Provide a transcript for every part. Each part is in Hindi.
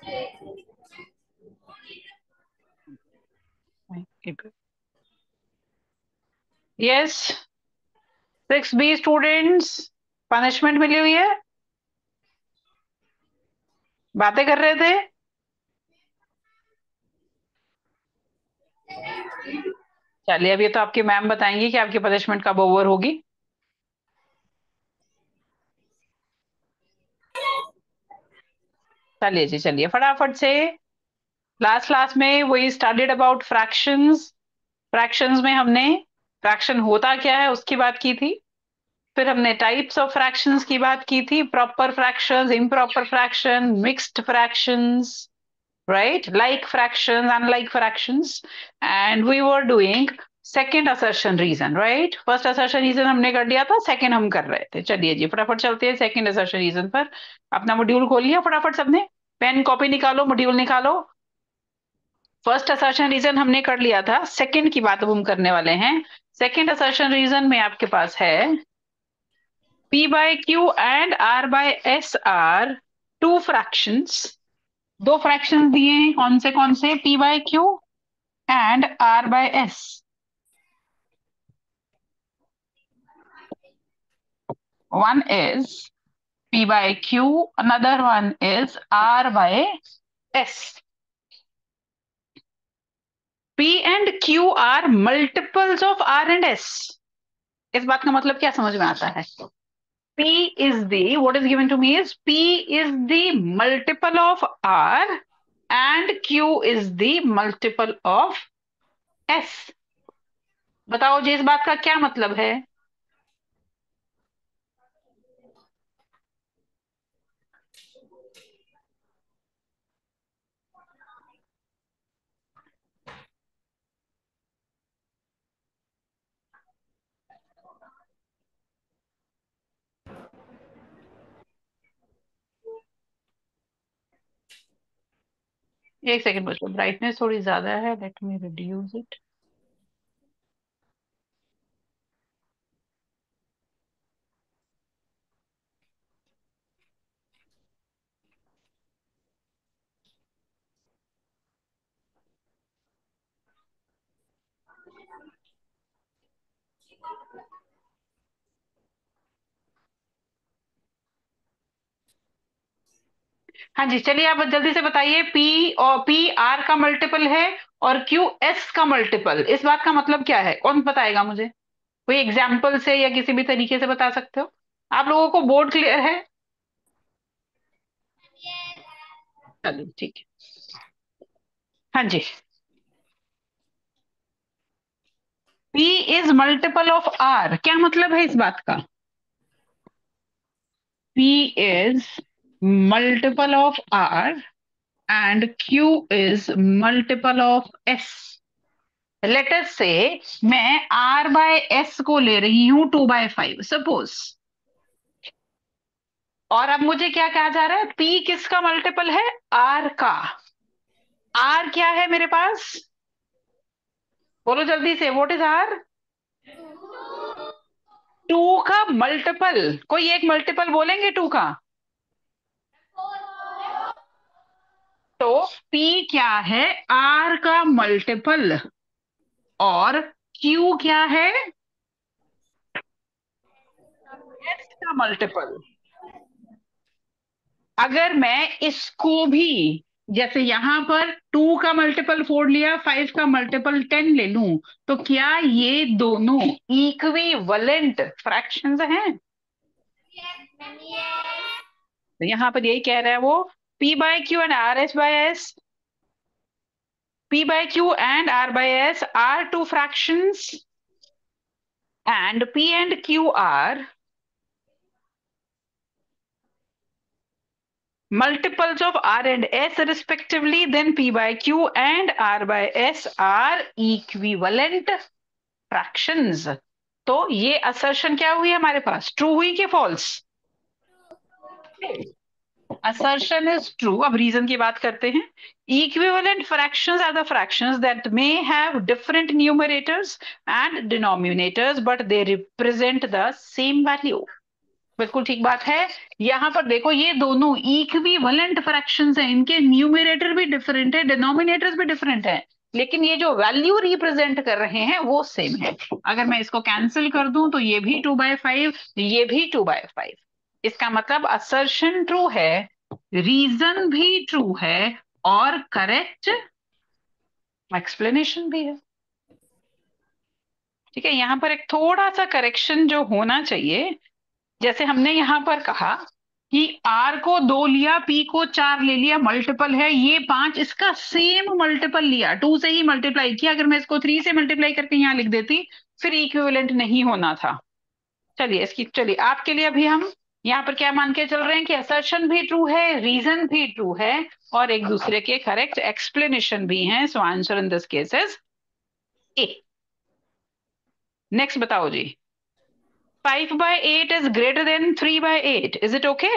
यस, 6B स्टूडेंट्स, पनिशमेंट मिली हुई है, बातें कर रहे थे। चलिए, अब ये तो आपकी मैम बताएंगी कि आपकी पनिशमेंट कब ओवर होगी। चलिए जी, चलिए फटाफट से। लास्ट क्लास में वही स्टडीड अबाउट फ्रैक्शंस। फ्रैक्शंस में हमने फ्रैक्शन होता क्या है उसकी बात की थी। फिर हमने टाइप्स ऑफ फ्रैक्शंस की बात की थी, proper fractions, improper fraction, mixed fractions, right? Like fractions, unlike fractions, and we were doing second assertion reason, right? First assertion reason हमने कर लिया था, second हम कर रहे थे। चलिए जी, फटाफट चलते हैं second assertion reason पर। अपना मॉड्यूल खोल लिया फटाफट सबने, पेन कॉपी निकालो, मॉड्यूल निकालो। फर्स्ट असर्शन रीजन हमने कर लिया था, सेकंड की बात अब हम करने वाले हैं। सेकंड असर्शन रीजन में आपके पास है P by Q and R by S are two fractions। दो फ्रैक्शंस दिए हैं, कौन से? P by Q and R by S. One is P by Q, another one is R by S. P and Q are multiples of R and S. इस बात का मतलब क्या समझ में आता है? P is the, what is given to me is P is the multiple of R and Q is the multiple of S. बताओ जी, इस बात का क्या मतलब है? एक सेकंड बच्चों, ब्राइटनेस थोड़ी ज्यादा है, लेट मी रिड्यूस इट। हाँ जी, चलिए आप जल्दी से बताइए, पी और पी आर का मल्टीपल है और क्यू एस का मल्टीपल, इस बात का मतलब क्या है? कौन बताएगा मुझे? कोई एग्जाम्पल से या किसी भी तरीके से बता सकते हो? आप लोगों को बोर्ड क्लियर है? चलिए ठीक है। हाँ जी, P is multiple of R, क्या मतलब है इस बात का? P is multiple of R and Q is multiple of S. Let us say मैं R बाय S को ले रही हूं 2/5 सपोज। और अब मुझे क्या कहा जा रहा है? P किसका मल्टीपल है? R का। R क्या है मेरे पास? बोलो जल्दी से, व्हाट इज R? 2 का मल्टीपल, कोई एक मल्टीपल बोलेंगे 2 का? तो P क्या है? R का मल्टीपल। और Q क्या है? S का मल्टीपल। अगर मैं इसको भी, जैसे यहां पर 2 का मल्टीपल 4 लिया, 5 का मल्टीपल 10 ले लूं, तो क्या ये दोनों इक्विवेलेंट फ्रैक्शंस हैं? तो यहां पर यही कह रहा है वो, P by Q and R S by S, P by Q and R by S are two fractions and P and Q are multiples of R and S respectively, then P by Q and R by S are equivalent fractions। तो ये असर्शन क्या हुई हमारे पास? ट्रू हुई कि फॉल्स? assertion is true। अब रीजन की बात करते हैं। Equivalent fractions are the fractions that may have different numerators and denominators but they represent the same value। बिल्कुल ठीक बात है। यहां पर देखो, ये दोनों इक्विवेलेंट फ्रैक्शंस हैं, इनके न्यूमरेटर भी डिफरेंट है, डिनोमिनेटर्स भी डिफरेंट है, लेकिन ये जो वैल्यू रिप्रेजेंट कर रहे हैं वो सेम है। अगर मैं इसको कैंसिल कर दूं तो ये भी 2/5, ये भी 2/5। इसका मतलब असर्शन ट्रू है, रीजन भी ट्रू है, और करेक्ट एक्सप्लेनेशन भी है। ठीक है, यहां पर एक थोड़ा सा करेक्शन जो होना चाहिए, जैसे हमने यहां पर कहा कि R को 2 लिया, P को 4 ले लिया, मल्टीपल है ये 5, इसका सेम मल्टीपल लिया, 2 से ही मल्टीप्लाई किया। अगर मैं इसको 3 से मल्टीप्लाई करके यहां लिख देती फिर इक्विवेलेंट नहीं होना था। चलिए आपके लिए अभी हम यहाँ पर क्या मान के चल रहे हैं कि असर्शन भी ट्रू है, रीजन भी ट्रू है, और एक दूसरे के करेक्ट एक्सप्लेनेशन भी हैं। So answer in this case is A. Next बताओ जी। 5/8 is greater than 3/8, is it okay?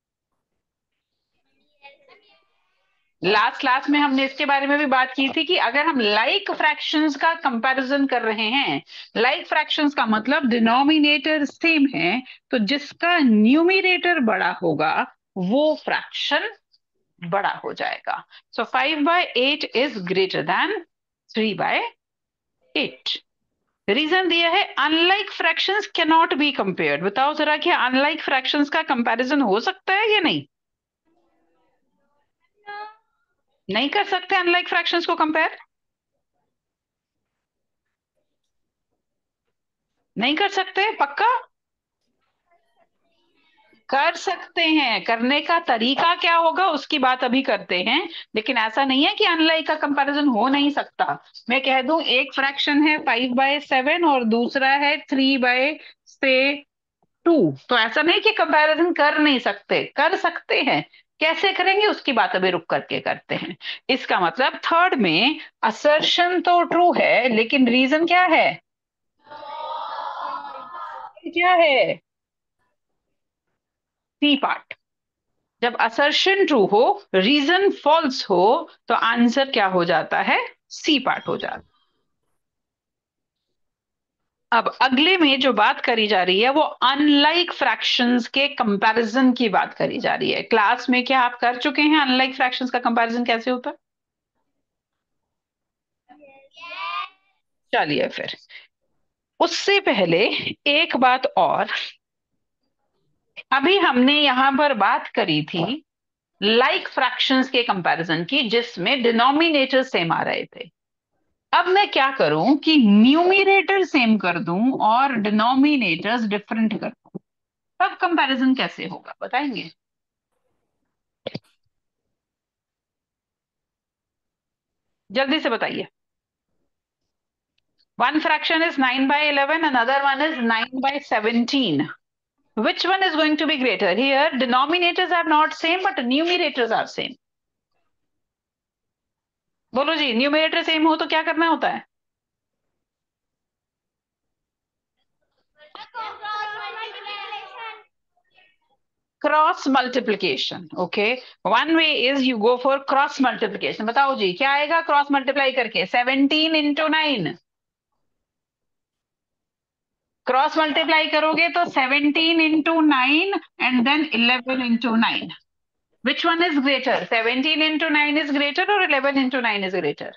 Last class में हमने इसके बारे में भी बात की थी कि अगर हम लाइक फ्रैक्शंस का कंपैरिजन कर रहे हैं, लाइक फ्रैक्शंस का मतलब डिनोमिनेटर सेम है, तो जिसका न्यूमिनेटर बड़ा होगा वो फ्रैक्शन बड़ा हो जाएगा। So 5/8 is greater than 3/8। Reason दिया है unlike fractions can not be compared. बताओ जरा कि अनलाइक फ्रैक्शंस का कंपैरिजन हो सकता है या नहीं? नहीं कर सकते अनलाइक फ्रैक्शंस को कंपेयर, नहीं कर सकते पक्का? कर सकते हैं, करने का तरीका क्या होगा उसकी बात अभी करते हैं, लेकिन ऐसा नहीं है कि अनलाइक का कंपैरिजन हो नहीं सकता। मैं कह दूं एक फ्रैक्शन है 5/7 और दूसरा है 3/2, तो ऐसा नहीं कि कंपैरिजन कर नहीं सकते, कर सकते हैं। कैसे करेंगे उसकी बात अभी रुक करके करते हैं। इसका मतलब थर्ड में असर्शन तो ट्रू है, लेकिन रीजन क्या है? क्या है? C part. जब असर्शन ट्रू हो, रीजन फॉल्स हो, तो आंसर क्या हो जाता है? सी पार्ट हो जाता है। अब अगले में जो बात करी जा रही है वो अनलाइक फ्रैक्शंस के कंपैरिजन की बात करी जा रही है। क्लास में क्या आप कर चुके हैं अनलाइक फ्रैक्शंस का कंपैरिजन कैसे होता है? चलिए फिर, उससे पहले एक बात और, अभी हमने यहां पर बात करी थी लाइक फ्रैक्शंस के कंपैरिजन की, जिसमें डिनोमिनेटर सेम आ रहे थे। अब मैं क्या करूं कि न्यूमिनेटर सेम कर दूं और डिनोमिनेटर्स डिफरेंट कर दूं, तब कंपैरिजन कैसे होगा बताएंगे? जल्दी से बताइए। One fraction is 9/11, another one is 9/17. Which one is going to be greater? Here, denominators are not same, but numerators are same. बोलो जी, न्यूमिनेटर सेम हो तो क्या करना होता है? Cross multiplication. Okay, one way is you go for cross multiplication. बताओ जी क्या आएगा क्रॉस मल्टीप्लाई करके? 17 × 9। क्रॉस मल्टीप्लाई करोगे तो 17 × 9 and then 11 × 9। Which one is greater? 17 × 9 is greater or 11 × 9 is greater?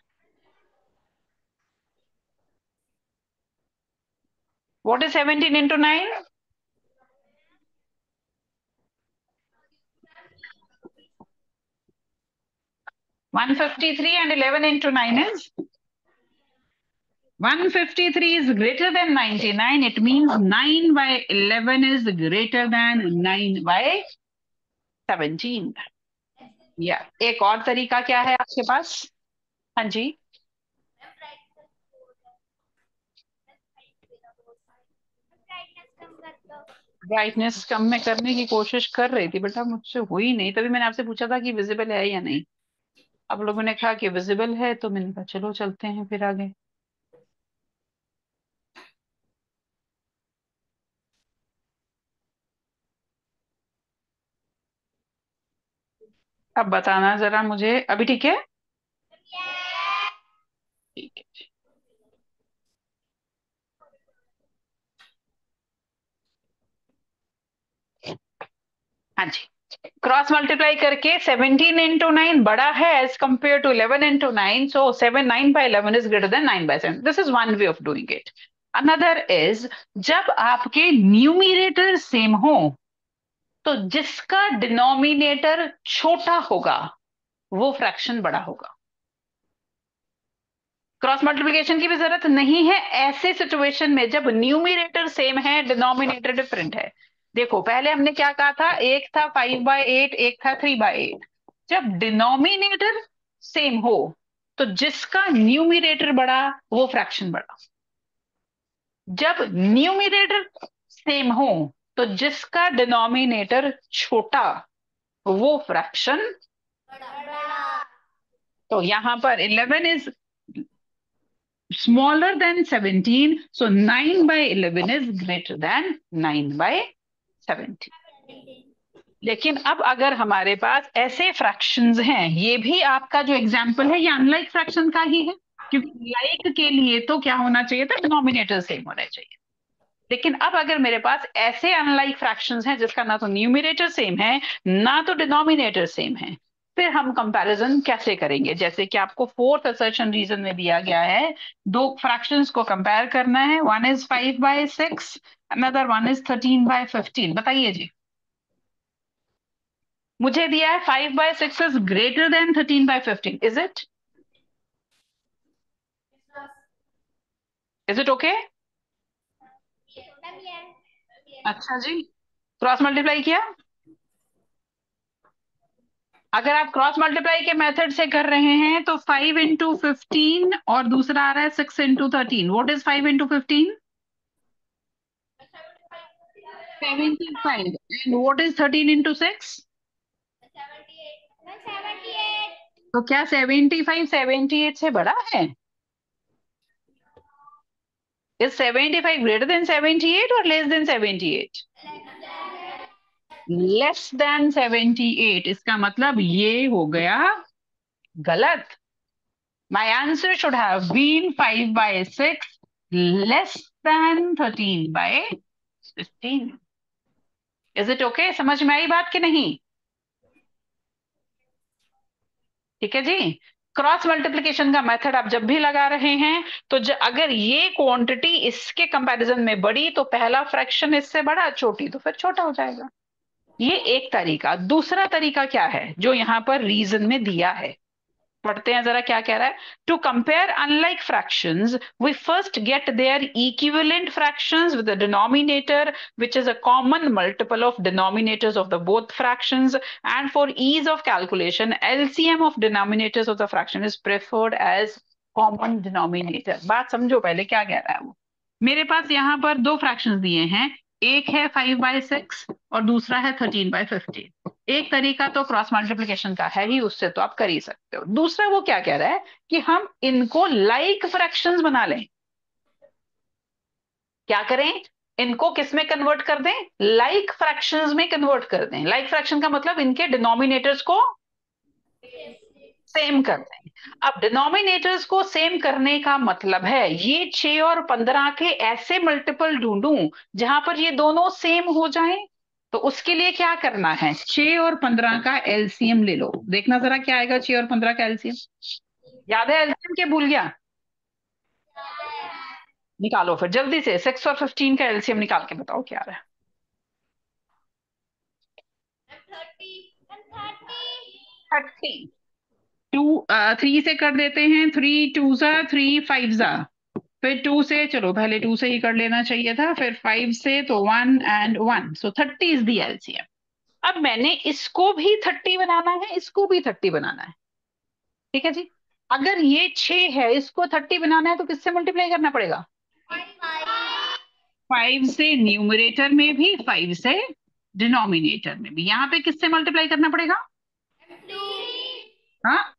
What is 17 × 9? 153, and 11 × 9 is 153 is greater than 99. It means 9/11 is greater than 9/17। या एक और तरीका क्या है आपके पास? हाँ जी। ब्राइटनेस कम में करने की कोशिश कर रही थी बेटा, मुझसे हुई नहीं, तभी मैंने आपसे पूछा था कि विजिबल है या नहीं। अब लोगों ने कहा कि विजिबल है, तो मैंने कहा चलो चलते हैं फिर आगे। अब बताना जरा मुझे, अभी ठीक है? ठीक है। हाँ जी, क्रॉस मल्टीप्लाई करके 17 इंटू 9 बड़ा है as compare to 11 into 9, so 7 9 by 11 is greater than 9 by 7. This is one way of doing it. Another is, जब आपके न्यूमिरेटर सेम हो तो जिसका डिनोमिनेटर छोटा होगा वो फ्रैक्शन बड़ा होगा. क्रॉस मल्टीप्लिकेशन की भी जरूरत नहीं है ऐसे सिचुएशन में जब न्यूमिरेटर सेम है, डिनोमिनेटर डिफरेंट है. देखो पहले हमने क्या कहा था, एक था 5/8, एक था 3/8. जब डिनोमिनेटर सेम हो तो जिसका न्यूमिरेटर बड़ा वो फ्रैक्शन बड़ा. जब न्यूमिरेटर सेम हो तो जिसका डिनोमिनेटर छोटा वो फ्रैक्शन. तो यहां पर 11 is smaller than 17, so 9 by 11 is greater than 9 by 17. लेकिन अब अगर हमारे पास ऐसे फ्रैक्शंस हैं, ये भी आपका जो एग्जांपल है ये अनलाइक फ्रैक्शन का ही है, क्योंकि लाइक के लिए तो क्या होना चाहिए था, डिनोमिनेटर सेम होना चाहिए. लेकिन अब अगर मेरे पास ऐसे अनलाइक फ्रैक्शंस हैं जिसका ना तो न्यूमिनेटर सेम है ना तो डिनोमिनेटर सेम है, फिर हम कंपैरिजन कैसे करेंगे? जैसे कि आपको फोर्थ असर्शन रीजन में दिया गया है, दो फ्रैक्शंस को कंपेयर करना है. One is 5/6, another one is 13/15. बताइए जी. मुझे दिया है 5/6 is greater than 13/15. Is it okay? अच्छा जी, क्रॉस मल्टीप्लाई किया. अगर आप क्रॉस मल्टीप्लाई के मेथड से कर रहे हैं तो 5 into 15 और दूसरा आ रहा है 6 into 13. What is 5 into 15? 75. And what is 13 into 6? तो क्या 75 78 से बड़ा है? इज 75 ग्रेटर देन 78 और लेस देन 78? Less than 78. इसका मतलब ये हो गया गलत. My answer should have been 5/6 less than 13/15. Is it okay? समझ में आई बात कि नहीं? ठीक है जी. क्रॉस मल्टीप्लिकेशन का मेथड आप जब भी लगा रहे हैं तो अगर ये क्वांटिटी इसके कंपैरिजन में बड़ी तो पहला फ्रैक्शन इससे बड़ा, छोटी तो फिर छोटा हो जाएगा. ये एक तरीका. दूसरा तरीका क्या है जो यहां पर रीजन में दिया है, पढ़ते हैं जरा क्या कह रहा है. To compare unlike fractions we first get their equivalent fractions with the denominator which is a common multiple of denominators of the both fractions, and for ease of calculation LCM of denominators of the fraction is preferred as common denominator. बात समझो पहले क्या कह रहा है वो. मेरे पास यहां पर दो फ्रैक्शंस दिए हैं, एक है 5/6 और दूसरा है 13/15. एक तरीका तो क्रॉस मल्टीप्लिकेशन का है ही, उससे तो आप कर ही सकते हो. दूसरा वो क्या कह रहा है कि हम इनको लाइक फ्रैक्शंस बना लें. क्या करें? इनको किस में कन्वर्ट कर दें? लाइक फ्रैक्शंस में कन्वर्ट कर दें. लाइक फ्रैक्शन का मतलब इनके डिनोमिनेटर्स को सेम कर दें. अब डिनोमिनेटर्स को सेम करने का मतलब है ये 6 और 15 के ऐसे मल्टीपल ढूंढूं जहां पर ये दोनों सेम हो जाएं. तो उसके लिए क्या करना है, 6 और 15 का एलसीएम ले लो. देखना जरा क्या आएगा 6 और 15 का एलसीएम. याद है एलसीएम के? भूल गया? निकालो फिर जल्दी से. 6 और 15 का एलसीएम निकाल के बताओ क्या आ रहा है. 30. 3 से कर देते हैं. 3 2 3 5. फिर 2 से, चलो पहले 2 से ही कर लेना चाहिए था, फिर 5 से तो 1 and 1, so 30 is the LCM. अब मैंने इसको भी 30 बनाना है, इसको भी 30 बनाना है. ठीक है जी. अगर ये 6 है, इसको 30 बनाना है तो किससे मल्टीप्लाई करना पड़ेगा? 5 से न्यूमरेटर में भी, 5 से डिनोमिनेटर में भी. यहाँ पे किससे मल्टीप्लाई करना पड़ेगा? हाँ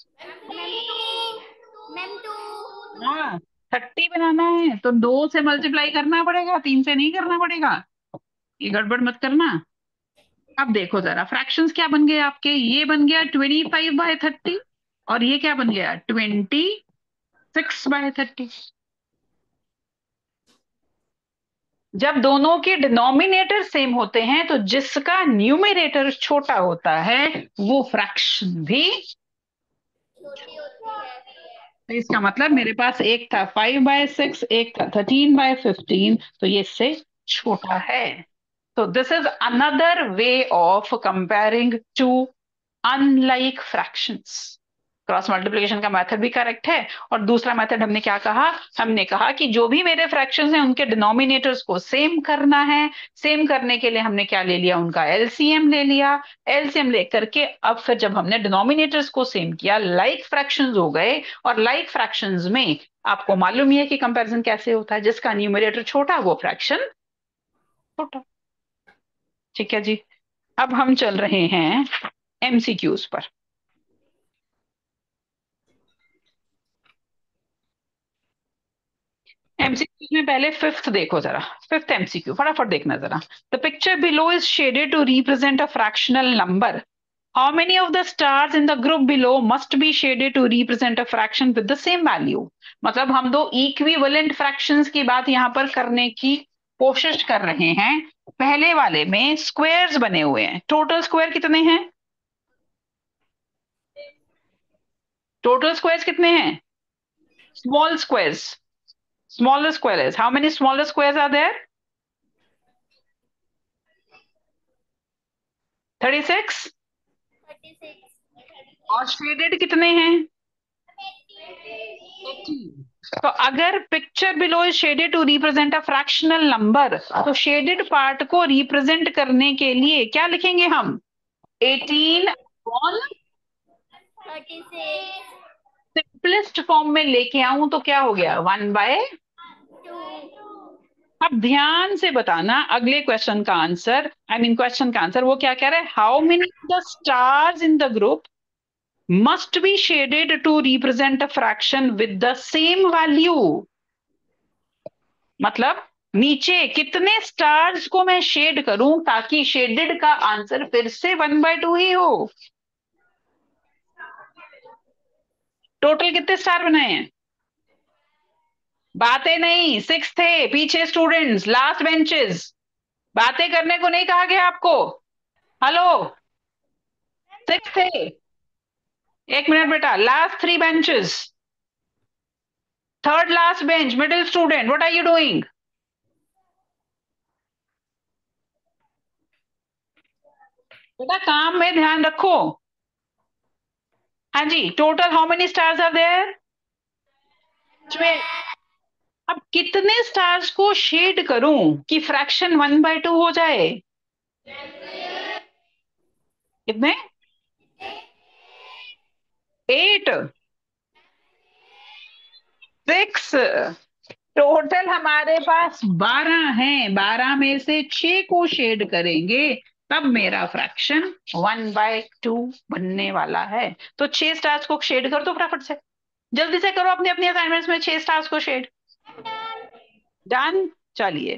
हाँ, 30 बनाना है तो 2 से मल्टीप्लाई करना पड़ेगा, 3 से नहीं करना पड़ेगा. ये गड़बड़ मत करना. अब देखो जरा फ्रैक्शंस क्या बन गए आपके. ये बन गया 25/30 और ये क्या बन गया 26/30. जब दोनों के डिनोमिनेटर सेम होते हैं तो जिसका न्यूमरेटर छोटा होता है वो फ्रैक्शन भी छोटी होती है। तो इसका मतलब मेरे पास एक था 5/6, एक था 13/15, तो ये इससे छोटा है। तो this is another way of comparing to unlike fractions. Cross multiplication का मेथड भी करेक्ट है। और दूसरा मेथड हमने क्या कहा, हमने कहा कि जो भी मेरे फ्रैक्शंस हैं उनके डिनोमिनेटर्स को सेम करना है। सेम करने के लिए हमने क्या ले लिया, उनका एलसीएम ले लिया। एलसीएम लेकर के अब फिर जब हमने डिनोमिनेटर्स को सेम किया, लाइक फ्रैक्शंस हो गए। और लाइक फ्रैक्शंस में आपको मालूम ही है कि कंपैरिजन कैसे होता है, जिसका न्यूमरेटर छोटा वो फ्रैक्शन छोटा। ठीक है जी। अब हम चल रहे हैं एमसीक्यूज पर। एमसीक्यू में पहले फिफ्थ देखो जरा। फिफ्थ एमसीक्यू फटाफट देखना जरा। The picture below is shaded to represent a fractional number. How many of the stars in the group below must be shaded to represent a fraction with the same value. मतलब हम दो इक्विवेलेंट फ्रैक्शंस की बात यहां पर करने की कोशिश कर रहे हैं। पहले वाले में स्क्वायर्स बने हुए हैं। टोटल स्क्वायर कितने हैं? टोटल स्क्वायर्स कितने हैं? Small squares. Smaller squares. How many smaller squares are there? 36। 36। और शेडेड कितने हैं? 18। तो अगर picture below is shaded to represent a fractional number, तो शेडेड पार्ट को रिप्रेजेंट करने के लिए क्या लिखेंगे हम? 18 अपॉन। 36। सिंपलेस्ट फॉर्म में लेके आऊं तो क्या हो गया? 1/। 2। अब ध्यान से बताना अगले क्वेश्चन का आंसर, आई मीन क्वेश्चन का आंसर वो क्या कह रहा है, how many the stars in the group must be shaded to represent a fraction with the same value। मतलब नीचे कितने स्टार्स को मैं शेड करूं ताकि शेडेड का आंसर फिर से 1/2 ही हो। टोटल कितने स्टार बनाए हैं? बातें नहीं, 6 थे पीछे स्टूडेंट्स, लास्ट बेंचेस। बातें करने को नहीं कहा गया आपको। हेलो। 6 थे। एक मिनट बेटा, last 3 benches. Third last bench middle student, what are you doing? बेटा काम में ध्यान रखो। हाँ जी, total how many stars are there? 12। अब कितने स्टार्स को शेड करूं कि फ्रैक्शन 1/2 हो जाए? कितने? 8। 6। टोटल हमारे पास 12 हैं। 12 में से 6 को शेड करेंगे तब मेरा फ्रैक्शन 1/2 बनने वाला है। तो 6 स्टार्स को शेड कर दो फटाफट से। जल्दी से करो अपनी अपनी असाइनमेंट्स में 6 स्टार्स को शेड। डन। चलिए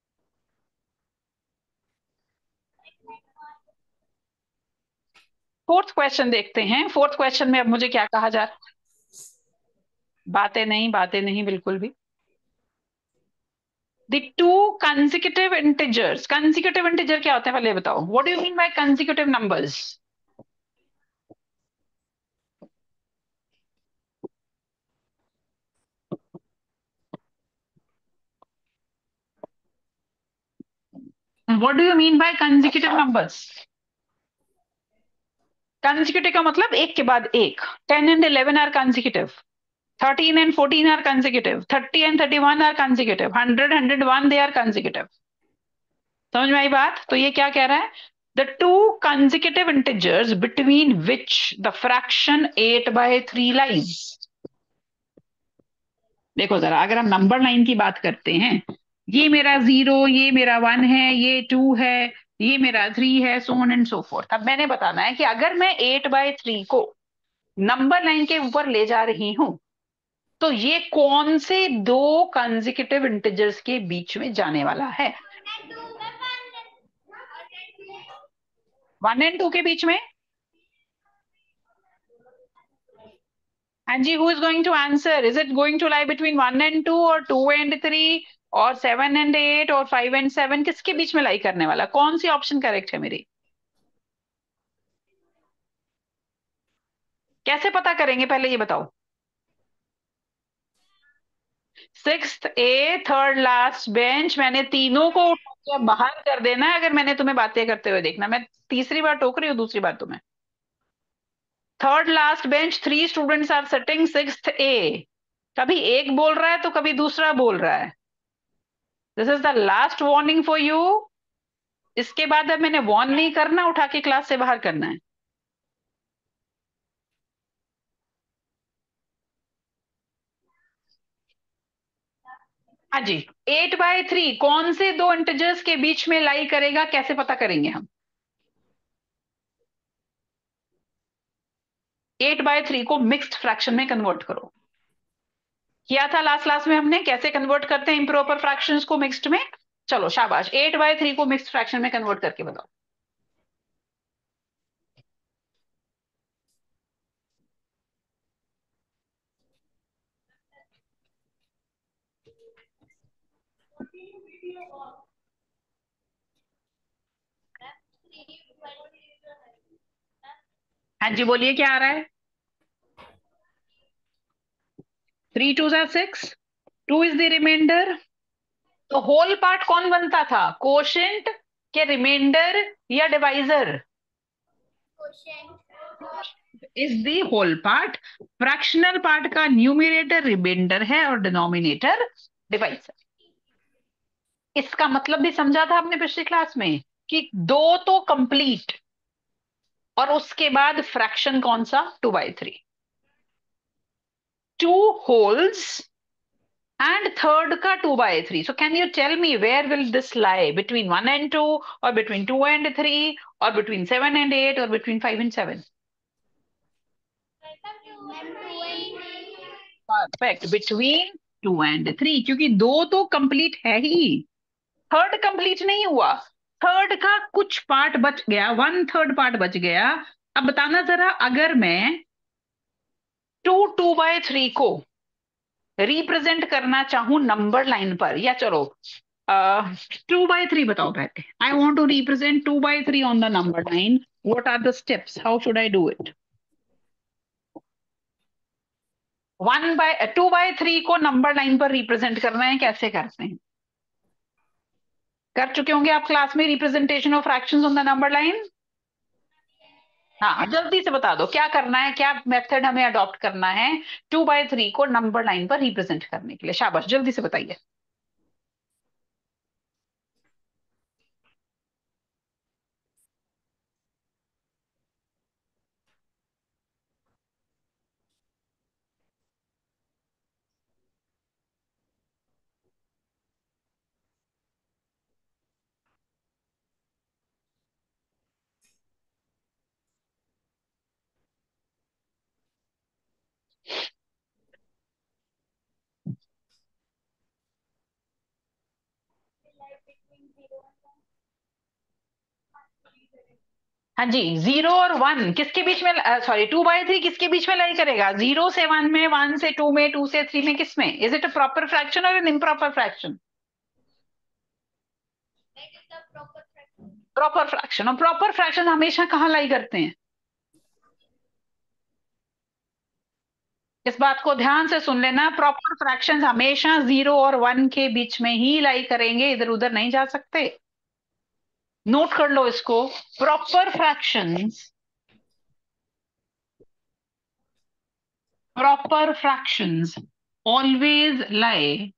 फोर्थ क्वेश्चन देखते हैं। फोर्थ क्वेश्चन में अब मुझे क्या कहा जा रहा है? बातें नहीं, बातें नहीं बिल्कुल भी। The two consecutive integers, consecutive integer क्या होते हैं पहले बताओ, what do you mean by consecutive numbers? What do you mean by consecutive numbers? consecutive का मतलब एक के बाद एक। 10 and 11 are consecutive, 13 and 14 are consecutive, 30 and 31 are consecutive, 100 101 they are consecutive। समझ में आई बात? तो ये क्या कह रहा है, the two consecutive integers between which the fraction 8/3 lies। देखो जरा, अगर हम नंबर लाइन की बात करते हैं, ये मेरा 0, ये मेरा 1 है, ये 2 है, ये मेरा 3 है, so on and so forth. अब मैंने बताना है कि अगर मैं 8/3 को नंबर लाइन के ऊपर ले जा रही हूं तो ये कौन से दो कंसेक्यूटिव इंटीजर्स के बीच में जाने वाला है? 1 एंड 2 के बीच में। हाँ जी, who is going to answer? Is it going to lie between 1 and 2 और 2 and 3? और 7 and 8 और 5 and 7 किसके बीच में लाई करने वाला? कौन सी ऑप्शन करेक्ट है मेरी? कैसे पता करेंगे पहले ये बताओ। 6th A third last bench, मैंने तीनों को उठा के बाहर कर देना है। अगर मैंने तुम्हें बातें करते हुए देखना, मैं तीसरी बार टोक रही हूँ, दूसरी बार तुम्हें। Third last bench, 3 students are sitting 6th A। कभी एक बोल रहा है तो कभी दूसरा बोल रहा है। This is the last warning for you. इसके बाद अब मैंने वार्न नहीं करना, उठा के क्लास से बाहर करना है। हाँ जी। 8/3 कौन से दो इंटीजर्स के बीच में लाई करेगा, कैसे पता करेंगे हम? 8/3 को मिक्स्ड फ्रैक्शन में कन्वर्ट करो। किया था लास्ट क्लास में हमने, कैसे कन्वर्ट करते हैं इम्प्रॉपर फ्रैक्शंस को मिक्स्ड में। चलो शाबाश, 8/3 को मिक्स्ड फ्रैक्शन में कन्वर्ट करके बताओ। हाँ जी बोलिए, क्या आ रहा है? 3 2 6, 2 इज द रिमाइंडर। तो होल पार्ट कौन बनता था, कोशेंट के रिमाइंडर या divisor? Question. Is the whole part. Fractional part का न्यूमरेटर रिमाइंडर है और डिनोमिनेटर डिवाइजर। इसका मतलब भी समझा था आपने पिछली क्लास में, कि दो तो कंप्लीट और उसके बाद फ्रैक्शन कौन सा, 2/3। 2 होल्स एंड थर्ड का 2/3। So can you tell me where will this lie, between 1 and 2, और बिटवीन 2 and 3, और बिटवीन 7 and 8, और between 5 and 7? Perfect, between 2 and 3, क्योंकि दो तो कंप्लीट है ही, थर्ड कंप्लीट नहीं हुआ। थर्ड का कुछ पार्ट बच गया, 1/3 पार्ट बच गया। अब बताना जरा, अगर मैं 2/3 को रिप्रेजेंट करना चाहूं नंबर लाइन पर, या चलो 2/3 बताओ पहले। I want to represent 2/3 on the number line. What are the steps, how should I do it? 2/3 को नंबर लाइन पर रिप्रेजेंट करना है, कैसे करते हैं? कर चुके होंगे आप क्लास में representation of fractions on the number line. हाँ जल्दी से बता दो क्या करना है, क्या मेथड हमें अडॉप्ट करना है 2/3 को नंबर लाइन पर रिप्रेजेंट करने के लिए। शाबाश, जल्दी से बताइए। हाँ जी, 0 और 1 किसके बीच में, सॉरी 2/3 किसके बीच में लाई करेगा? 0 से 1 में, 1 से 2 में, 2 से 3 में, किसमें? Is it a proper fraction और an improper fraction? Proper fraction. और प्रॉपर फ्रैक्शन हमेशा कहाँ लाई करते हैं? इस बात को ध्यान से सुन लेना, प्रॉपर फ्रैक्शंस हमेशा 0 और 1 के बीच में ही लाई करेंगे, इधर उधर नहीं जा सकते। नोट कर लो इसको। Proper fractions always lie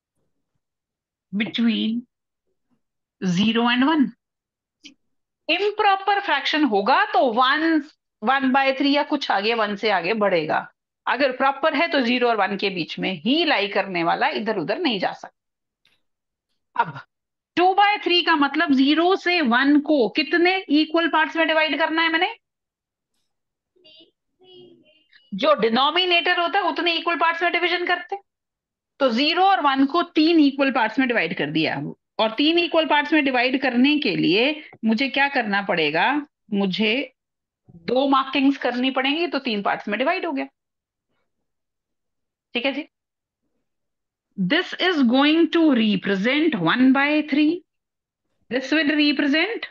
between 0 and 1। Improper fraction होगा तो 1/3 या कुछ आगे, 1 से आगे बढ़ेगा। अगर प्रॉपर है तो 0 और 1 के बीच में ही लाई करने वाला, इधर उधर नहीं जा सकता। अब 2/3 का मतलब 0 से 1 को कितने इक्वल पार्ट्स में डिवाइड करना है मैंने? जो डिनोमिनेटर होता है उतने इक्वल पार्ट्स में डिवीजन करते हैं। तो 0 और 1 को 3 इक्वल पार्ट्स में डिवाइड कर दिया। और 3 इक्वल पार्ट्स में डिवाइड करने के लिए मुझे क्या करना पड़ेगा? मुझे दो मार्किंग्स करनी पड़ेंगी, तो 3 पार्ट्स में डिवाइड हो गया। ठीक है जी। this is going to represent 1 by 3. This will represent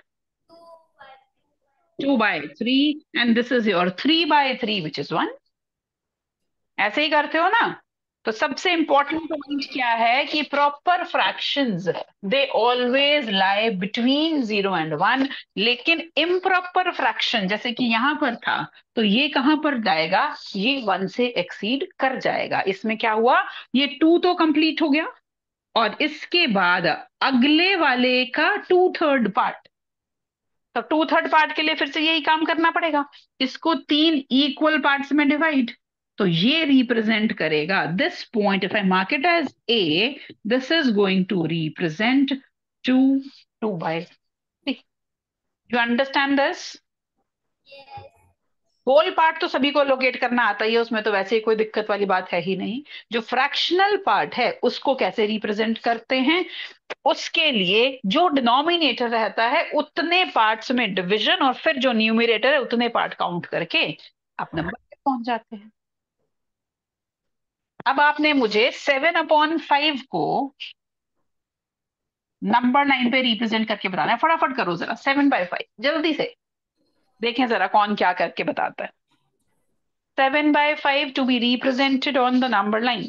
2 by 3 and this is your 3 by 3 which is 1. ऐसे ही करते हो ना? तो सबसे इंपॉर्टेंट पॉइंट क्या है कि proper fractions they always lie between 0 and 1, लेकिन इम्प्रॉपर फ्रैक्शन जैसे कि यहां पर था तो ये कहां पर जाएगा, ये 1 से एक्सीड कर जाएगा। इसमें क्या हुआ, ये 2 तो कंप्लीट हो गया और इसके बाद अगले वाले का 2/3 पार्ट। तो 2/3 पार्ट के लिए फिर से यही काम करना पड़ेगा, इसको 3 इक्वल पार्ट्स में डिवाइड। तो ये रिप्रेजेंट करेगा this point, if I mark it as A, this is going to represent 2 2/3। You understand this? Yes. Whole part तो सभी को लोकेट करना आता ही है, उसमें तो वैसे ही कोई दिक्कत वाली बात है ही नहीं। जो फ्रैक्शनल पार्ट है उसको कैसे रिप्रेजेंट करते हैं, उसके लिए जो डिनोमिनेटर रहता है उतने पार्ट्स में डिवीजन और फिर जो न्यूमरेटर है उतने पार्ट काउंट करके आप नंबर पे पहुंच जाते हैं। अब आपने मुझे 7/5 को नंबर लाइन पे रिप्रेजेंट करके बताना है। फटाफट करो जरा, 7/5 जल्दी से, देखें जरा कौन क्या करके बताता है। 7/5 to be represented on the number line.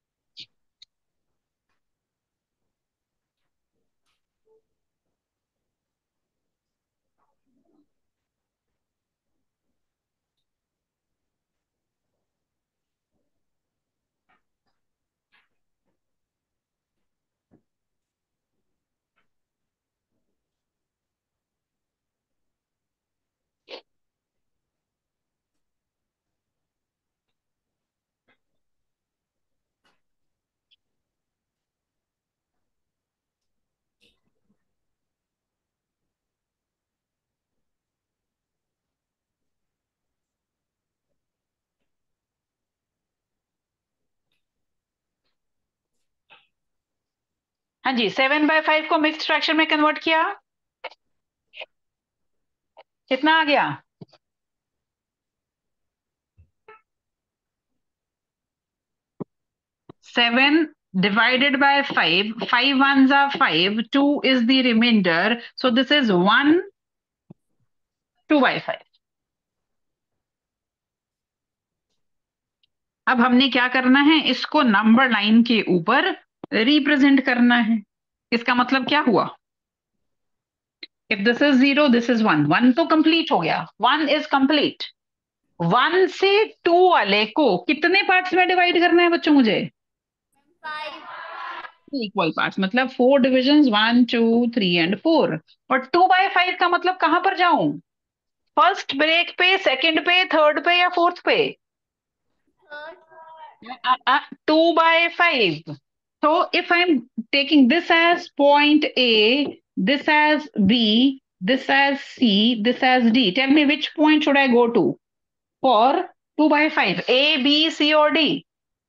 हाँ जी, 7/5 को मिक्स्ड फ्रैक्शन में कन्वर्ट किया, कितना आ गया? 7 divided by 5, 5 ones are 5, 2 is the remainder, so this is 1 2/5। अब हमने क्या करना है, इसको नंबर लाइन के ऊपर रिप्रेजेंट करना है। इसका मतलब क्या हुआ, if this is 0 this is 1, 1 तो कंप्लीट हो गया, 1 इज कंप्लीट। 1 से 2 वाले को कितने पार्ट्स में डिवाइड करना है बच्चों मुझे? 5. इक्वल पार्ट्स, मतलब 4 डिविजन, 1 2 3 एंड 4। और 2/5 का मतलब कहां पर जाऊं, फर्स्ट ब्रेक पे, सेकंड पे, थर्ड पे या फोर्थ पे? 3rd. 2/5। So if I'm taking this as point A, this as B, this as C, this as D, tell me which point should I go to for 2/5? A, B, C or D?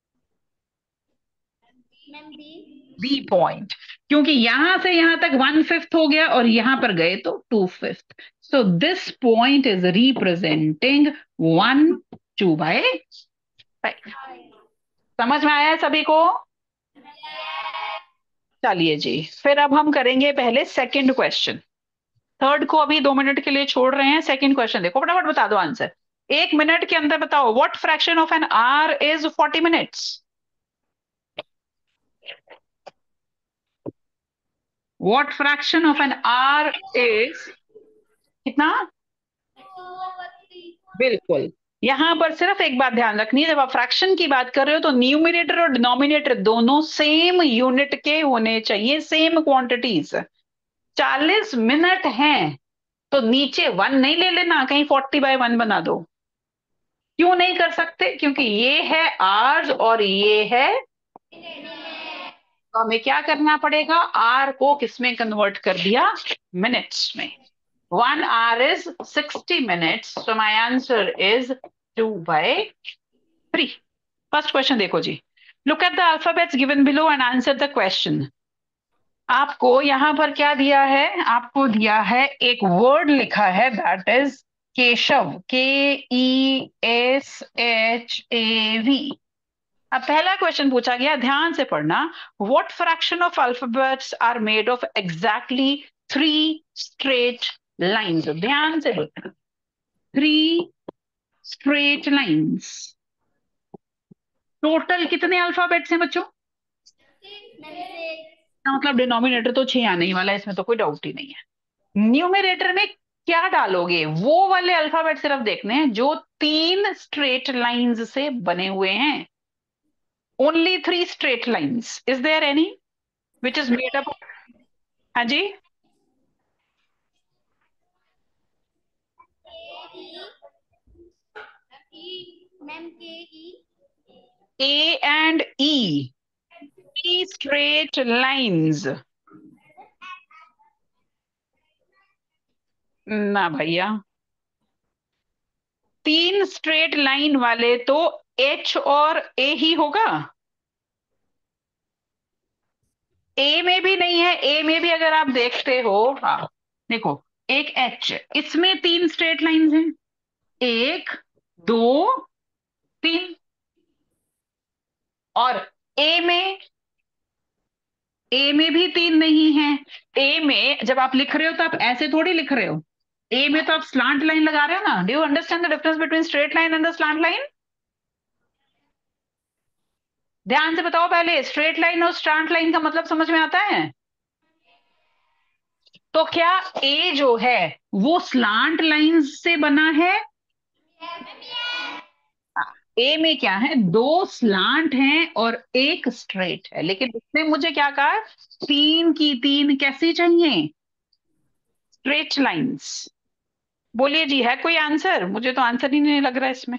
Ma'am, B. B point, क्योंकि यहां से यहां तक 1/5 हो गया और यहां पर गए तो 2/5। So this point is representing 1 2/5। समझ में आया है सभी को? चलिए जी, फिर अब हम करेंगे पहले सेकंड क्वेश्चन। थर्ड को अभी 2 मिनट के लिए छोड़ रहे हैं, सेकंड क्वेश्चन देखो, फटाफट बता दो आंसर। 1 मिनट के अंदर बताओ, what fraction of an hour is 40 minutes? What fraction of an hour is कितना? 2/3. बिल्कुल। यहां पर सिर्फ एक बात ध्यान रखनी है, जब आप फ्रैक्शन की बात कर रहे हो तो न्यूमिनेटर और डिनोमिनेटर दोनों सेम यूनिट के होने चाहिए, सेम क्वांटिटीज। 40 मिनट हैं तो नीचे 1 नहीं ले लेना, कहीं 40/1 बना दो। क्यों नहीं कर सकते, क्योंकि ये है आर्स और ये है, तो हमें क्या करना पड़ेगा, आर को किसमें कन्वर्ट कर दिया, मिनट्स में। 1 hour is 60 minutes, so my answer is 2/3। First question देखो जी, look at the alphabets given below and answer the question. आपको यहां पर क्या दिया है, आपको दिया है एक वर्ड लिखा है, दैट इज केशव, KESHAV। अब पहला क्वेश्चन पूछा गया, ध्यान से पढ़ना। What fraction of alphabets are made of exactly 3 straight lines? ध्यान से देखना, 3 स्ट्रेट लाइंस। टोटल कितने अल्फाबेट्स हैं बच्चों? इसका मतलब डिनोमिनेटर तो 6 आने ही वाला है, इसमें तो कोई डाउट ही नहीं है। न्यूमरेटर में क्या डालोगे? वो वाले अल्फाबेट सिर्फ देखने हैं जो 3 स्ट्रेट लाइंस से बने हुए हैं। Only 3 straight lines. Is there any which is made up? हाँ जी। मैम के E A and E, 3 straight lines. ना भैया, 3 स्ट्रेट लाइन वाले तो एच और ए ही होगा। ए में भी नहीं है, ए में भी अगर आप देखते हो, हाँ देखो, एक एच, इसमें 3 स्ट्रेट लाइंस हैं, 1, 2, 3। और ए में, ए में भी 3 नहीं है। ए में जब आप लिख रहे हो तो आप ऐसे थोड़ी लिख रहे हो, ए में तो आप स्लांट लाइन लगा रहे हो ना। Do you understand the difference between straight line and the slant line? ध्यान से बताओ, पहले स्ट्रेट लाइन और स्लांट लाइन का मतलब समझ में आता है? तो क्या ए जो है वो स्लांट लाइन से बना है? ए में क्या है, 2 स्लांट हैं और एक स्ट्रेट है, लेकिन उसने मुझे क्या कहा, 3 की 3 कैसी चाहिए? Straight lines. बोलिए जी, है कोई आंसर? मुझे तो आंसर ही नहीं लग रहा है इसमें।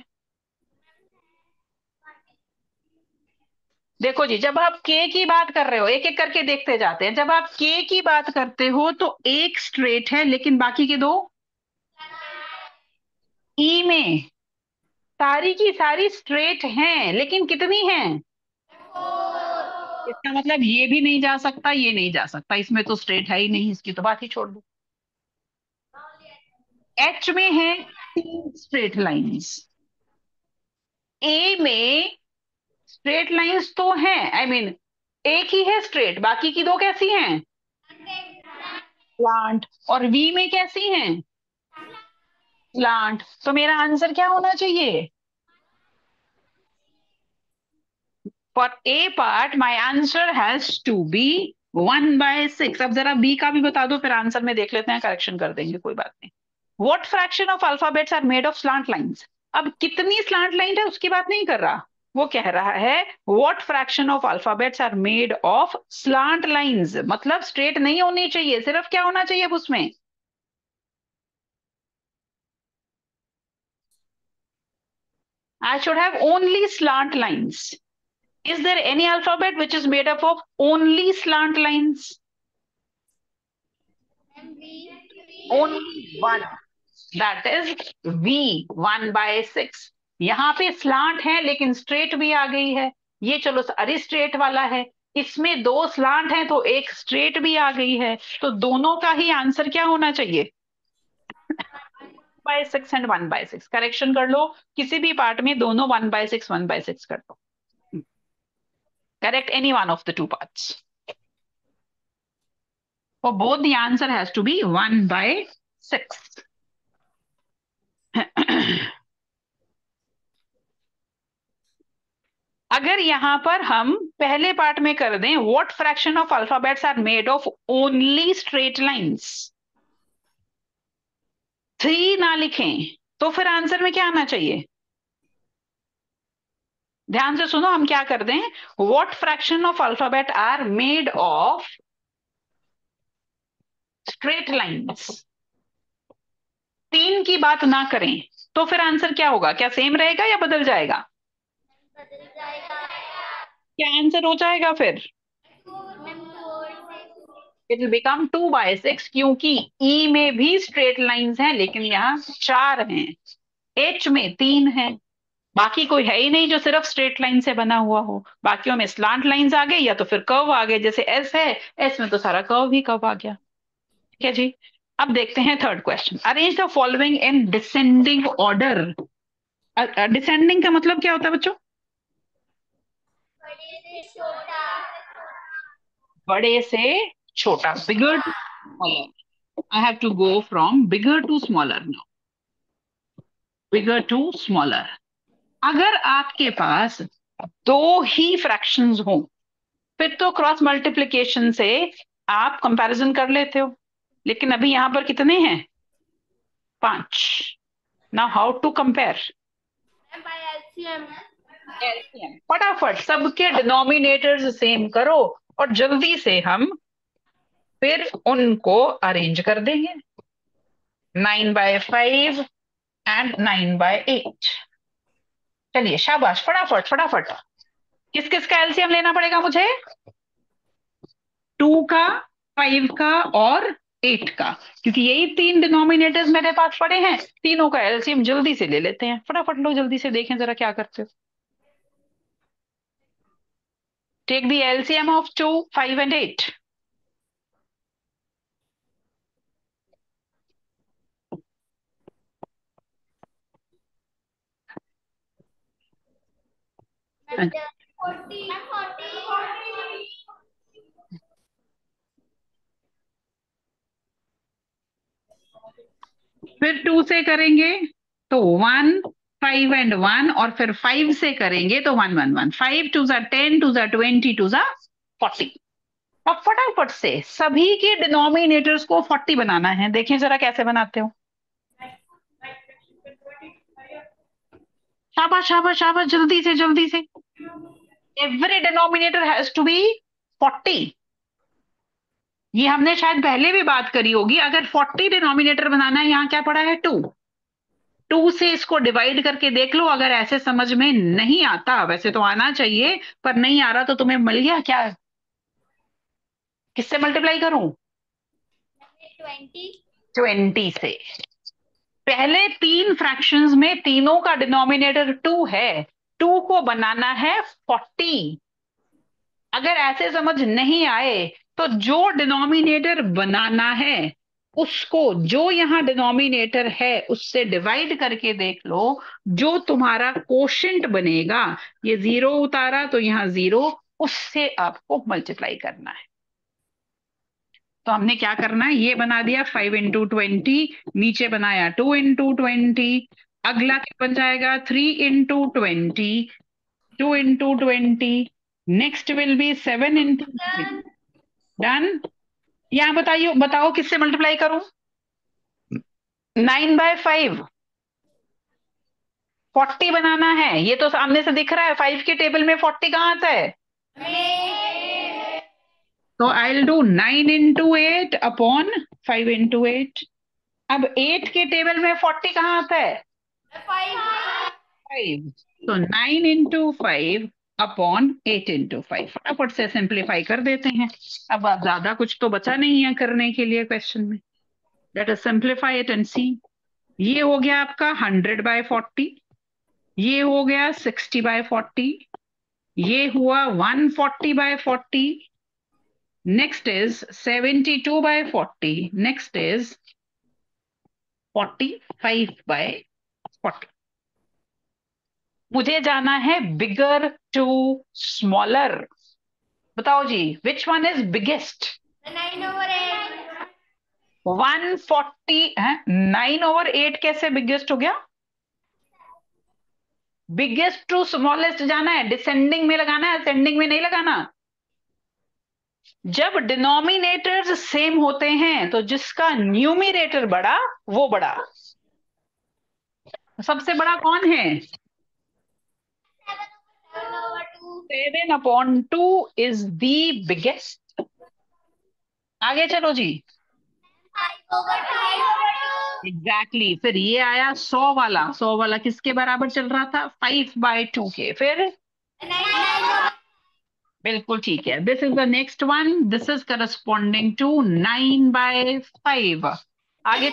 देखो जी, जब आप के की बात कर रहे हो, एक एक करके देखते जाते हैं, जब आप के की बात करते हो तो एक स्ट्रेट है लेकिन बाकी के 2। ई में सारी की सारी स्ट्रेट हैं लेकिन कितनी हैं? इसका मतलब ये भी नहीं जा सकता, ये नहीं जा सकता, इसमें तो स्ट्रेट है ही नहीं, इसकी तो बात ही छोड़ दो। एच में है 3 स्ट्रेट लाइंस, ए में स्ट्रेट लाइंस तो हैं, आई मीन एक ही है स्ट्रेट, बाकी की 2 कैसी हैं? प्लांट। और वी में कैसी हैं? प्लांट। तो मेरा आंसर क्या होना चाहिए? For a part my answer has to be 1/6। अब जरा बी का भी बता दो, फिर आंसर में देख लेते हैं, करेक्शन कर देंगे, कोई बात नहीं। What fraction of alphabets are made of slant lines? अब कितनी स्लांट लाइन है उसकी बात नहीं कर रहा, वो कह रहा है what fraction of alphabets are made of slant lines, मतलब स्ट्रेट नहीं होनी चाहिए, सिर्फ क्या होना चाहिए अब उसमें? I should have only slant lines. Is there any alphabet which is made up of only slant lines? Ma'am we Only one. That is V, 1/6। यहाँ पे स्लांट है लेकिन स्ट्रेट भी आ गई है, ये चलो अरे स्ट्रेट वाला है, इसमें 2 स्लांट है तो एक स्ट्रेट भी आ गई है, तो दोनों का ही आंसर क्या होना चाहिए? 1/6 एंड 1/6। करेक्शन कर लो, किसी भी पार्ट में दोनों 1/6 1/6 कर दो। Correct any one of the two parts. For both the answer has to be 1/6. अगर यहां पर हम पहले पार्ट में कर दें what fraction of alphabets are made of only straight lines, 3 ना लिखें, तो फिर आंसर में क्या आना चाहिए? ध्यान से सुनो, हम क्या कर दें, what fraction of alphabet are made of straight lines, 3 की बात ना करें, तो फिर आंसर क्या होगा? क्या सेम रहेगा या बदल जाएगा? बदल जाएगा। क्या आंसर हो जाएगा फिर? मैम 2 और 6 इट विल बिकम 2/6, क्योंकि ई में भी स्ट्रेट लाइंस हैं लेकिन यहाँ 4 हैं, एच में 3 हैं, बाकी कोई है ही नहीं जो सिर्फ स्ट्रेट लाइन से बना हुआ हो, बाकियों में स्लांट लाइंस आ गई या तो फिर कर्व आ गए, जैसे एस है, एस में तो सारा कर्व ही कर्व आ गया। ठीक है जी। अब देखते हैं third question. Arrange the following in descending order. Descending का मतलब क्या होता है बच्चों? बड़े से छोटा। बड़े से छोटा, bigger to smaller. I have to go from bigger to smaller now, bigger to smaller. अगर आपके पास दो ही फ्रैक्शंस हो, फिर तो क्रॉस मल्टीप्लिकेशन से आप कंपैरिजन कर लेते हो, लेकिन अभी यहां पर कितने हैं? 5। Now how to compare? By LCM. LCM. फटाफट सबके डिनोमिनेटर्स सेम करो और जल्दी से हम फिर उनको अरेंज कर देंगे। 9/5 एंड 9/8। चलिए शाबाश, फटाफट फटाफट। किस किस का एलसीएम लेना पड़ेगा मुझे? 2 का, 5 का और 8 का, क्योंकि यही तीन डिनोमिनेटर्स मेरे पास पड़े हैं। तीनों का एलसीएम जल्दी से ले लेते हैं। फटाफट लो, जल्दी से देखें जरा क्या करते हो। Take the LCM of 2, 5 and 8। Ma'am 40। Ma'am 40। फिर 2 से करेंगे तो 1, 5 एंड 1, और फिर 5 से करेंगे तो 1 1 1। 5 2 जा 10, 2 जा 20, 2 जा 40। अब फटाफट से सभी के डिनोमिनेटर्स को 40 बनाना है। देखें जरा कैसे बनाते हो। शाबाश शाबाश शाबाश, जल्दी से जल्दी से। Every denominator has to be 40। ये हमने शायद पहले भी बात करी होगी। अगर 40 डिनोमिनेटर बनाना है, यहाँ क्या पड़ा है? 2। 2 से इसको डिवाइड करके देख लो। अगर ऐसे समझ में नहीं आता, वैसे तो आना चाहिए, पर नहीं आ रहा तो तुम्हें मिल गया क्या? किससे मल्टीप्लाई करूं? 20। 20 से। पहले तीन फ्रैक्शंस में तीनों का डिनोमिनेटर 2 है, 2 को बनाना है 40। अगर ऐसे समझ नहीं आए तो जो डिनोमिनेटर बनाना है उसको, जो यहां डिनोमिनेटर है उससे डिवाइड करके देख लो। जो तुम्हारा कोशेंट बनेगा, ये 0 उतारा तो यहाँ 0, उससे आपको मल्टीप्लाई करना है। तो हमने क्या करना है, ये बना दिया 5 × 20, नीचे बनाया 2 × 20। अगला क्या बन जाएगा? 3 × 20, 2 × 20। Next will be 7 × 20। डन। यहाँ बताइए, बताओ किससे मल्टीप्लाई करूं? 9/5। 40 बनाना है, ये तो सामने से दिख रहा है। 5 के टेबल में 40 कहाँ आता है? तो आई विल डू 9 × 8 अपॉन 5 × 8। अब 8 के टेबल में 40 कहाँ आता है? 5। तो 9 × 5 अपॉन 8 × 5। फटाफट से सिंप्लीफाई कर देते हैं। अब ज्यादा कुछ तो बचा नहीं है करने के लिए क्वेश्चन में। Let us simplify it and see. ये हो गया आपका 100/40, ये हो गया 60/40, ये हुआ 140/40, नेक्स्ट इज 72/40, नेक्स्ट इज 45/40। मुझे जाना है बिगर टू स्मॉलर। बताओ जी, विच वन इज बिगेस्ट? 9/8। 140 है। 9/8 कैसे बिगेस्ट हो गया? बिगेस्ट टू स्मॉलेस्ट जाना है, डिसेंडिंग में लगाना है, असेंडिंग में नहीं लगाना। जब डिनोमिनेटर्स सेम होते हैं तो जिसका न्यूमिनेटर बड़ा वो बड़ा। सबसे बड़ा कौन है? 7/2। 7/2 इज द बिगेस्ट। आगे चलो जी। 5/5। एग्जैक्टली फिर ये आया 100 वाला। 100 वाला किसके बराबर चल रहा था? 5/2 के। फिर 9/9। बिल्कुल ठीक है। This is the next one. This is corresponding to 9/5। आगे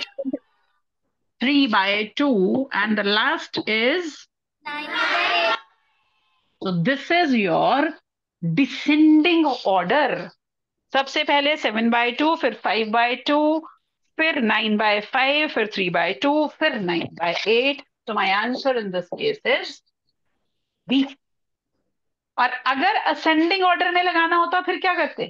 3/2 and the last is, 9/8। so this is your descending order। सबसे पहले 7/2, फिर 5/2, फिर 9/5, फिर 3/2, फिर 9/8। So my answer in this case is B। और अगर असेंडिंग ऑर्डर में लगाना होता फिर क्या करते?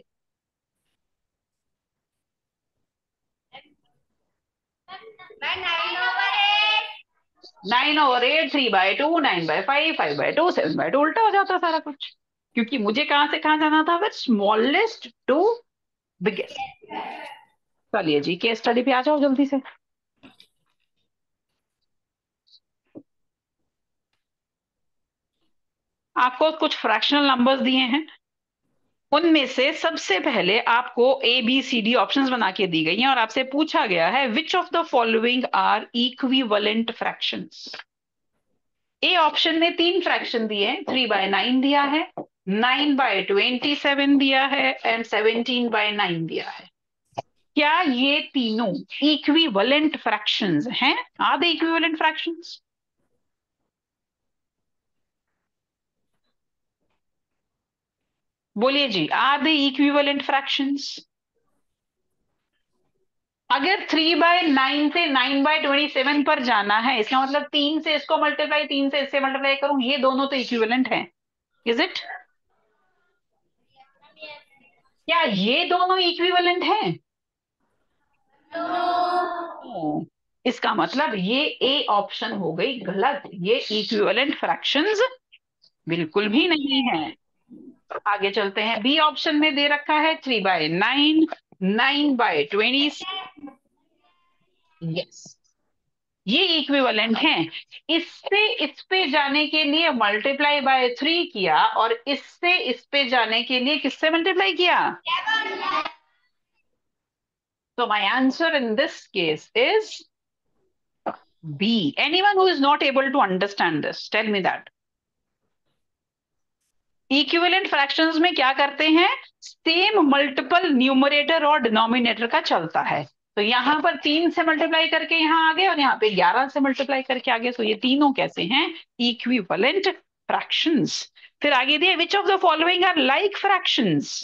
9/8, 3/2, 9/5, 5/2, 7/2, उल्टा हो जाता सारा कुछ, क्योंकि मुझे कहां से कहां जाना था, फिर स्मॉलेस्ट टू बिगेस्ट। चलिए जी, केस स्टडी पे आ जाओ जल्दी से। आपको कुछ फ्रैक्शनल नंबर्स दिए हैं, उनमें से सबसे पहले आपको A B C D options बना के दी गई हैं और आपसे पूछा गया है which of the following are equivalent fractions. A option में 3 फ्रैक्शन दिए हैं, 3/9 दिया है, 9/27 दिया है एंड 17/9 दिया है। क्या ये तीनों इक्विवेलेंट फ्रैक्शंस हैं? Are they equivalent fractions? बोलिए जी, आर दे इक्विवेलेंट फ्रैक्शंस? अगर 3/9 से 9/27 पर जाना है, इसका मतलब 3 से इसको मल्टीप्लाई, 3 से इससे मल्टीप्लाई करूं, ये दोनों तो इक्विवेलेंट हैं, इज इट? क्या ये दोनों इक्विवेलेंट हैं? No. इसका मतलब ये ए ऑप्शन हो गई गलत, ये इक्विवेलेंट फ्रैक्शंस बिल्कुल भी नहीं है। आगे चलते हैं, बी ऑप्शन में दे रखा है 3/9, 9/20। यस, ये इक्विवेलेंट हैं। इससे इस पे जाने के लिए मल्टीप्लाई बाय 3 किया और इससे इस पे जाने के लिए किससे मल्टीप्लाई किया? तो my answer in this case is B. Anyone who is not able to understand this, tell me that. Equivalent fractions में क्या करते हैं, सेम मल्टीपल न्यूमरेटर और डिनोमिनेटर का चलता है। तो यहां पर 3 से मल्टीप्लाई करके यहां आ गए और यहाँ पे 11 से मल्टीप्लाई करके आ गए। तो ये तीनों कैसे हैं? Equivalent fractions. फिर आगे दिए which of the following are like fractions?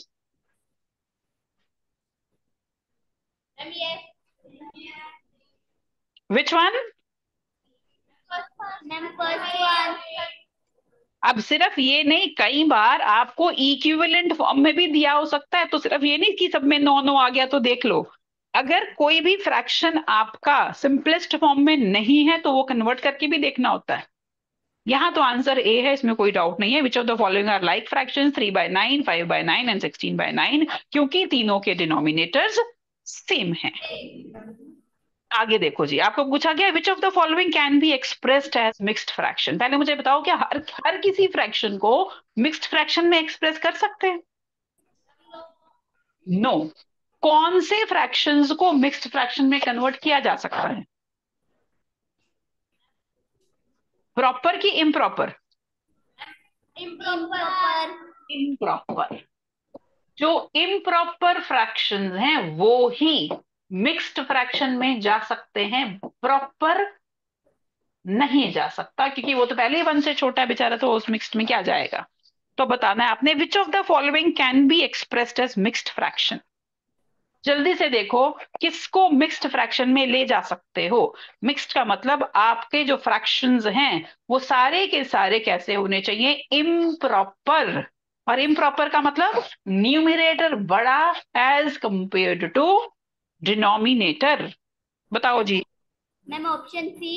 Which one? अब सिर्फ ये नहीं, कई बार आपको इक्विवेलेंट फॉर्म में भी दिया हो सकता है, तो सिर्फ ये नहीं कि सब में 9 9 आ गया तो देख लो। अगर कोई भी फ्रैक्शन आपका सिंपलेस्ट फॉर्म में नहीं है तो वो कन्वर्ट करके भी देखना होता है। यहां तो आंसर ए है, इसमें कोई डाउट नहीं है। Which of the following are like fractions? 3/9, 5/9 and 16/9, क्योंकि तीनों के डिनोमिनेटर्स सेम हैं। आगे देखो जी, आपको पूछा गया which of the following can be expressed as mixed fraction. पहले मुझे बताओ, क्या हर किसी फ्रैक्शन को मिक्स्ड फ्रैक्शन में एक्सप्रेस कर सकते हैं? No no. कौन से फ्रैक्शंस को मिक्स्ड फ्रैक्शन में कन्वर्ट किया जा सकता है? प्रॉपर की इम्प्रॉपर? इम्प्रॉपर। जो इम्प्रॉपर फ्रैक्शंस हैं वो ही मिक्स्ड फ्रैक्शन में जा सकते हैं, प्रॉपर नहीं जा सकता, क्योंकि वो तो पहले ही 1 से छोटा है बेचारा, तो उस मिक्स्ड में क्या जाएगा। तो बताना है आपने which of the following can be expressed as mixed fraction. जल्दी से देखो, किसको मिक्स्ड फ्रैक्शन में ले जा सकते हो? मिक्स्ड का मतलब आपके जो फ्रैक्शंस हैं वो सारे के सारे कैसे होने चाहिए? इम्प्रॉपर। और इम्प्रॉपर का मतलब न्यूमरेटर बड़ा एज कंपेयर्ड टू डिनोमिनेटर। बताओ जी। Ma'am option C.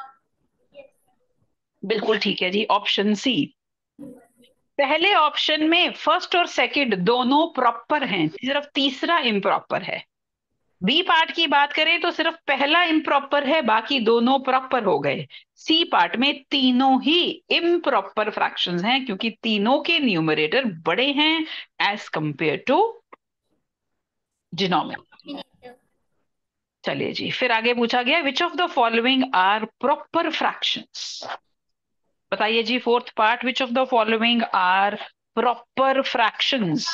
बिल्कुल ठीक है जी, ऑप्शन सी। पहले ऑप्शन में फर्स्ट और सेकंड दोनों प्रॉपर हैं, सिर्फ तीसरा इम्प्रॉपर है। बी पार्ट की बात करें तो सिर्फ पहला इम्प्रॉपर है, बाकी दोनों प्रॉपर हो गए। सी पार्ट में तीनों ही इम्प्रॉपर फ्रैक्शंस हैं, क्योंकि तीनों के न्यूमरेटर बड़े हैं एज कंपेयर टू डिनोमिनेटर। चलिए जी, फिर आगे पूछा गया which of the following are proper fractions. बताइए जी, fourth part, which of the following are proper fractions?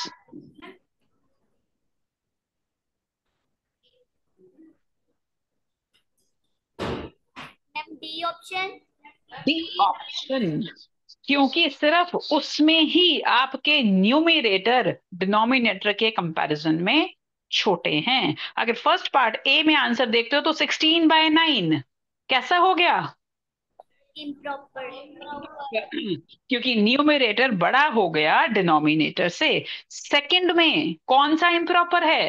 D option. D option, क्योंकि सिर्फ उसमें ही आपके न्यूमरेटर डिनोमिनेटर के कंपैरिजन में छोटे हैं। अगर फर्स्ट पार्ट ए में आंसर देखते हो तो 16/9 कैसा हो गया? improper. क्योंकि न्यूमरेटर बड़ा हो गया डिनोमिनेटर से। सेकंड में कौन सा इम्प्रॉपर है?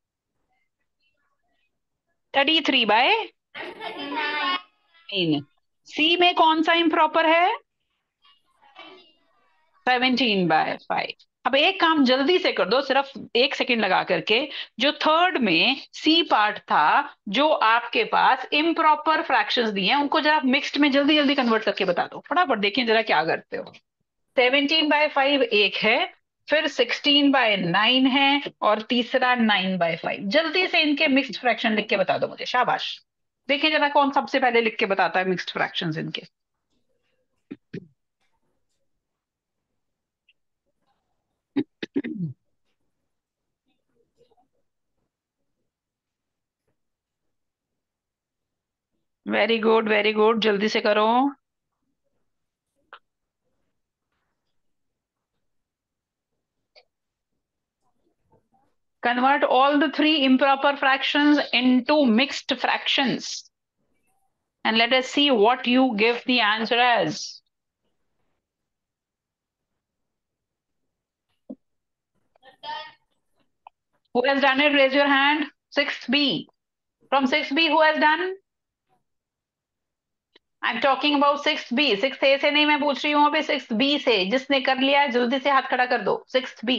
33/9। सी में कौन सा इम्प्रॉपर है? 17/5। अब एक काम जल्दी से कर दो, सिर्फ 1 सेकंड लगा करके। जो थर्ड में सी पार्ट था, जो आपके पास इम्प्रॉपर फ्रैक्शंस दिए हैं, उनको जरा मिक्स्ड में जल्दी जल्दी कन्वर्ट करके बता दो। फटाफट देखिए जरा क्या करते हो। 17/5 एक है, फिर 16/9 है, और तीसरा 9/5। जल्दी से इनके मिक्स्ड फ्रैक्शन लिख के बता दो मुझे, शाबाश। देखिए जरा कौन सबसे पहले लिख के बताता है मिक्स्ड फ्रैक्शंस इनके। वेरी गुड वेरी गुड, जल्दी से करो। Convert all the three improper fractions into mixed fractions. And let us see what you give the answer as. Who has done it? Raise your hand. 6B. From 6B, who has done? I'm talking about 6B. 6A से नहीं मैं पूछ रही हूँ, वहां पे 6B से। जिसने कर लिया है जल्दी से हाथ खड़ा कर दो। 6B।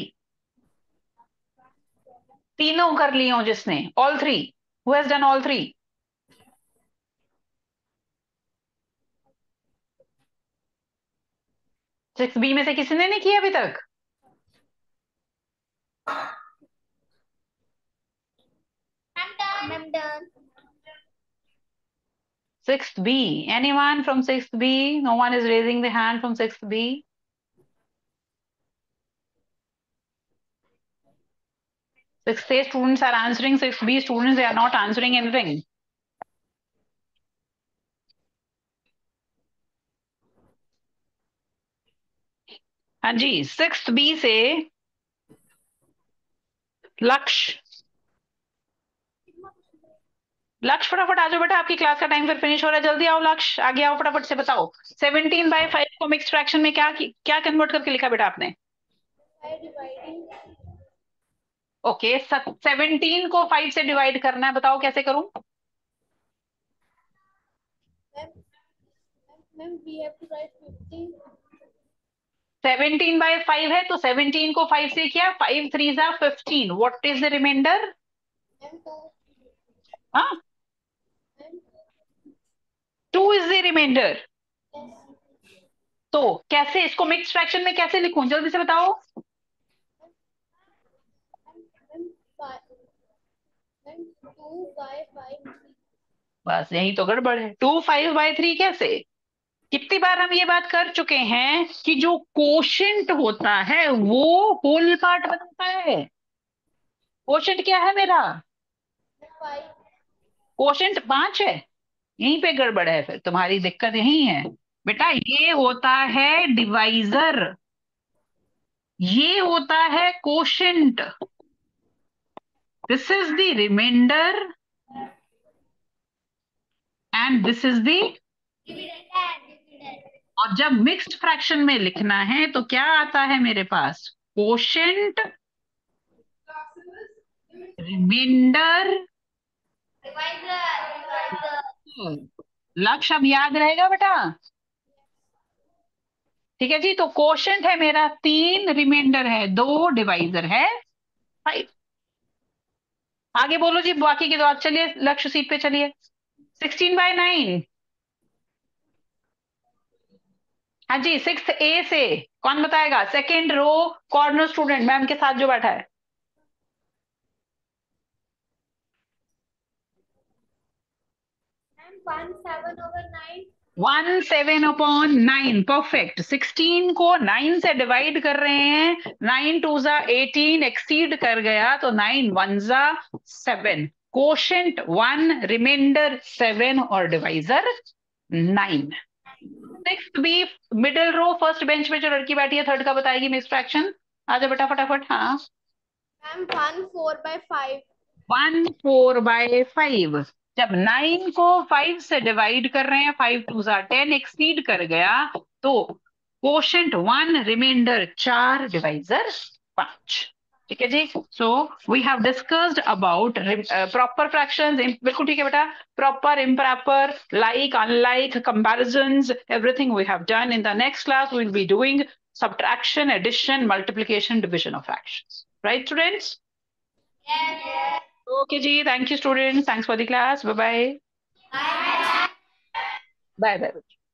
तीनों कर लिए हो जिसने, all three. Who has done all three? 6B में से किसी ने नहीं किया अभी तक? I'm done. 6B. Anyone from 6B? No one is raising the hand from 6B. 6A students are answering, 6B students, they are not answering anything. हाँ जी, 6B से लक्ष्य। लक्ष्य फटाफट आ जाओ बेटा, आपकी क्लास का टाइम फिर फिनिश हो रहा है। जल्दी आओ लक्ष्य, आगे आओ, फटाफट से बताओ। 17/5 को मिक्स फ्रैक्शन में क्या क्या कन्वर्ट करके लिखा बेटा आपने? ओके, 17 को 5 से डिवाइड करना है, बताओ कैसे करूं? Ma'am, we have to write 15. 17/5 है तो 17 को 5 से किया, 5 3 जा 15। What is the remainder? Ma'am, 2. हाँ, 2 इज द रिमाइंडर। तो कैसे इसको मिक्स फ्रैक्शन में कैसे लिखूं, जल्दी से बताओ। Ma'am, 2/5. बस यही तो गड़बड़ है। 2 5/3 कैसे? कितनी बार हम ये बात कर चुके हैं कि जो कोशेंट होता है वो होल पार्ट बनाता है। कोशेंट क्या है मेरा? 5. कोशेंट 5 है। यहीं पे गड़बड़ है, फिर तुम्हारी दिक्कत यही है बेटा। ये होता है डिवाइजर, ये होता है quotient. This is the remainder and this is the. और जब मिक्स्ड फ्रैक्शन में लिखना है तो क्या आता है मेरे पास? Quotient, reminder. लक्ष्य अब याद रहेगा बेटा? ठीक है जी। तो कोशेंट है मेरा 3, रिमाइंडर है 2, डिवाइजर है 5। आगे बोलो जी बाकी की बात। चलिए लक्ष्य सीट पे चलिए। 16/9। हाँ जी, 6A से कौन बताएगा? Second row corner student ma'am के साथ जो बैठा है। 1/7/9. 1/7/9 परफेक्ट। 16 को 9 से डिवाइड कर रहे हैं, 9 2 जा 18, एक्सीड कर गया तो 9 1 जा 7। कोशेंट 1, रिमाइंडर 7 और divisor 9। 6B middle row first bench पे जो लड़की बैठी है थर्ड का बताएगी मिक्स फ्रैक्शन। आ जाओ बेटा फटाफट। हाँ, Ma'am, 1/4/5. 1/4/5। जब 9 को 5 से डिवाइड कर रहे हैं, 5 2 10 एक्सीड कर गया, तो कोशेंट 1, रिमाइंडर 4, डिवाइजर 5। ठीक है जी। So we have discussed about proper fractions. बिल्कुल ठीक है बेटा। Proper, improper, like, unlike, comparisons, everything we have done. In the next class we will be doing subtraction, addition, multiplication, division of fractions. Right, students? Okay ji, thank you students, thanks for the class, bye bye. Bye bye.